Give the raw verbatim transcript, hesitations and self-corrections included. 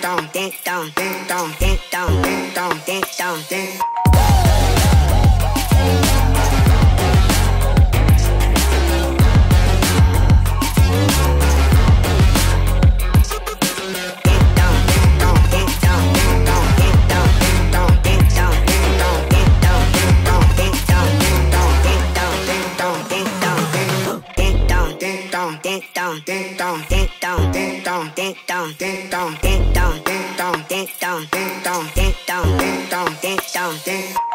dong, ding dong, ding dong, ding dong, ding dong, ding dong, ding. Ding dong, ding dong, ding dong, ding dong, ding dong, ding dong, ding dong, ding dong, ding dong, ding dong, ding dong, ding dong, ding dong, ding.